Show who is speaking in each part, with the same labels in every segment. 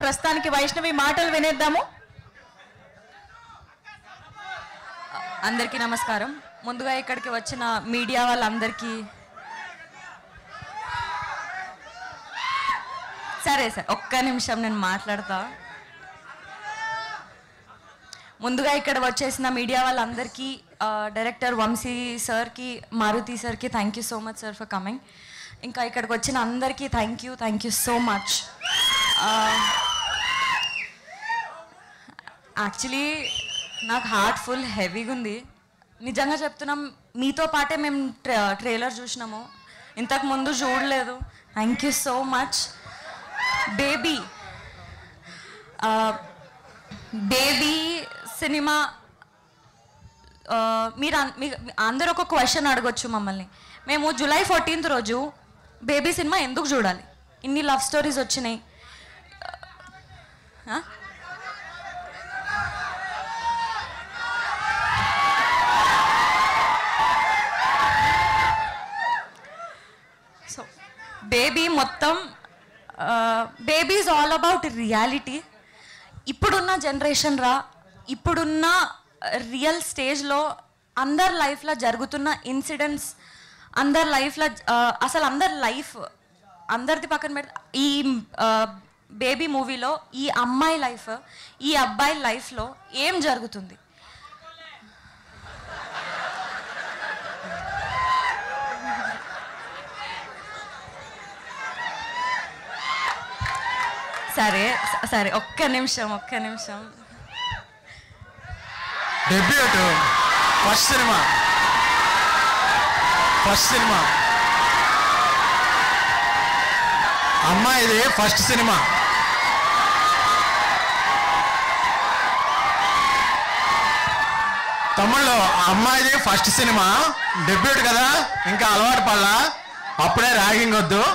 Speaker 1: ప్రస్తుతానికి వైష్ణవి మాటలు వినేద్దాము.
Speaker 2: అందరికీ నమస్కారం. ముందుగా ఇక్కడికి వచ్చిన మీడియా వాళ్ళందరికీ సరే సార్ ఒక్క నిమిషం నేను మాట్లాడతా. ముందుగా ఇక్కడ వచ్చేసిన మీడియా వాళ్ళందరికీ, డైరెక్టర్ వంశీ సార్కి, మారుతి సార్కి thank you so much sir for coming. ఇంకా ఇక్కడికి వచ్చిన అందరికీ thank you so much. Actually నాకు హార్ట్ ఫుల్ హెవీగా ఉంది. నిజంగా చెప్తున్నాం, మీతో పాటే మేము ట్రైలర్ చూసినాము, ఇంతకు ముందు చూడలేదు. Thank you so much. Baby cinema మీరు అందరూ ఒక క్వశ్చన్ అడగొచ్చు మమ్మల్ని. మేము జూలై 14th రోజు బేబీ సినిమా ఎందుకు చూడాలి? ఇన్ని లవ్ స్టోరీస్ వచ్చినాయి. సో బేబీ మొత్తం baby is all about reality. ఇప్పుడున్న జనరేషన్ ఇప్పుడున్న రియల్ స్టేజ్లో అందరి లైఫ్లో జరుగుతున్న ఇన్సిడెంట్స్, అందరి లైఫ్లో అసలు అందరి లైఫ్ అందరిది పక్కన పెడితే ఈ బేబీ మూవీలో ఈ అమ్మాయి లైఫ్, ఈ అబ్బాయి లైఫ్లో ఏం జరుగుతుంది? సరే సరే ఒక్క నిమిషం.
Speaker 3: డెబ్యూట్ ఫస్ట్ సినిమా అమ్మాయిది ఫస్ట్ సినిమా. తమ్ముళ్ళు, అమ్మాయిది ఫస్ట్ సినిమా, డెబ్యూట్ కదా, ఇంకా అలవాటు పడలా, అప్పుడే ర్యాగింగ్ వద్దు.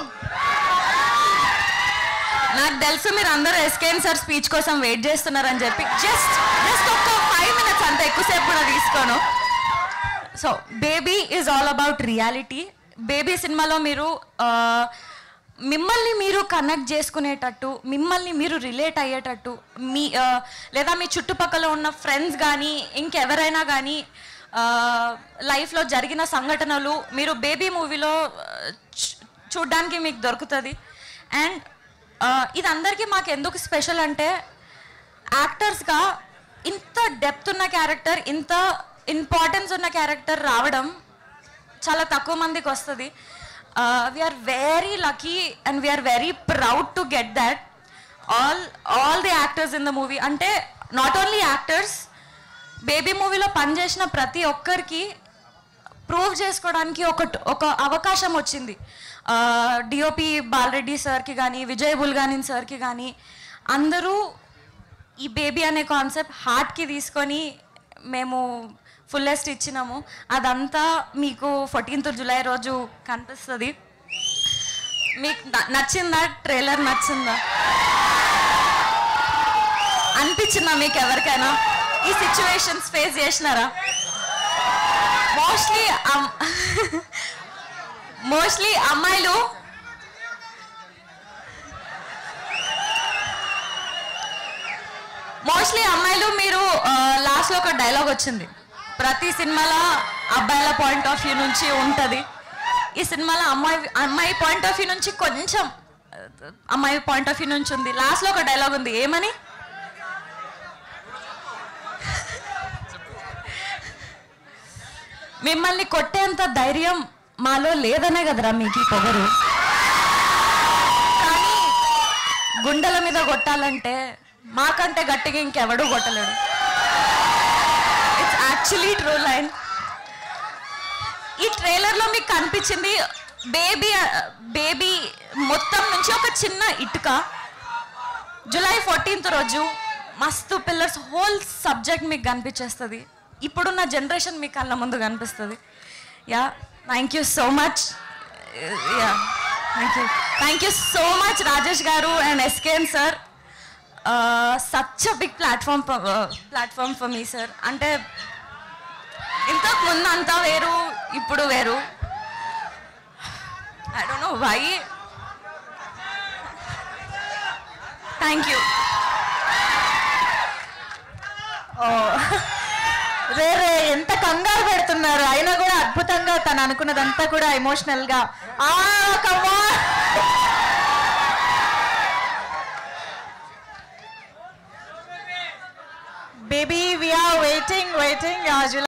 Speaker 2: నాకు తెలుసు మీరు అందరూ ఎస్కేఎన్ సార్ స్పీచ్ కోసం వెయిట్ చేస్తున్నారని చెప్పి జస్ట్ ఒక 5 minutes అంత ఎక్కువసేపు కూడా తీసుకోను. So baby is all about reality. Baby సినిమాలో మీరు మిమ్మల్ని మీరు కనెక్ట్ చేసుకునేటట్టు, మిమ్మల్ని మీరు రిలేట్ అయ్యేటట్టు, లేదా మీ చుట్టుపక్కల ఉన్న ఫ్రెండ్స్ కానీ ఇంకెవరైనా కానీ లైఫ్లో జరిగిన సంఘటనలు మీరు బేబీ మూవీలో చూడ్డానికి మీకు దొరుకుతుంది. అండ్ ఇది అందరికీ మాకు ఎందుకు స్పెషల్ అంటే, యాక్టర్స్గా ఇంత డెప్త్ ఉన్న క్యారెక్టర్, ఇంత ఇంపార్టెన్స్ ఉన్న క్యారెక్టర్ రావడం చాలా తక్కువ మందికి వస్తుంది. We're very lucky and we're very proud to get that. All the actors in the movie, అంటే నాట్ ఓన్లీ యాక్టర్స్, బేబీ మూవీలో పనిచేసిన ప్రతి ఒక్కరికి ప్రూవ్ చేసుకోవడానికి ఒక అవకాశం వచ్చింది. డిఓపి బాలరెడ్డి సార్కి కానీ, విజయ్ బుల్గానిన్ సార్కి కానీ, అందరూ ఈ బేబీ అనే కాన్సెప్ట్ హార్ట్కి తీసుకొని మేము ఫుల్లెస్ట్ ఇచ్చినాము. అదంతా మీకు 14th జూలై రోజు కనిపిస్తుంది. మీకు నచ్చిందా? ట్రైలర్ నచ్చిందా? అనిపించిందా మీకు ఎవరికైనా? ఈ సిచ్యువేషన్స్ ఫేస్ చేసినారా? మోస్ట్లీ అమ్మాయిలు మీరు లాస్ట్లో ఒక డైలాగ్ వచ్చింది, ప్రతి సినిమాలో అబ్బాయిల పాయింట్ ఆఫ్ వ్యూ నుంచి ఉంటుంది. ఈ సినిమాలో అమ్మాయి పాయింట్ ఆఫ్ వ్యూ నుంచి కొంచెం అమ్మాయి పాయింట్ ఆఫ్ వ్యూ నుంచి ఉంది. లాస్ట్లో ఒక డైలాగ్ ఉంది, ఏమని? మిమ్మల్ని కొట్టేంత ధైర్యం మాలో లేదనే కదరా మీకు పొగరు. కానీ గుండెల మీద కొట్టాలంటే మాకంటే గట్టిగా ఇంకెవడూ కొట్టలేడు. It's actually true line. ఈ ట్రైలర్లో మీకు కనిపించింది బేబీ మొత్తం నుంచి ఒక చిన్న ఇటుక. జూలై 14th రోజు మస్తు పిల్లర్స్ హోల్ సబ్జెక్ట్ మీకు కనిపించేస్తుంది. ఇప్పుడున్న జనరేషన్ మీ కళ్ళ ముందు కనిపిస్తుంది. Yeah, thank you so much. Yeah, thank you so much Rajesh garu and SKN sir. Such a big platform for me sir. అంటే ఇంతకు ముందు అంతా వేరు, ఇప్పుడు వేరు. I don't know why. Thank you.
Speaker 1: రే ఎంత కంగారు పెడుతున్నారు, అయినా కూడా అద్భుతంగా తను అనుకున్నదంతా కూడా ఎమోషనల్ గా బేబీ వి ఆర్ వెయిటింగ్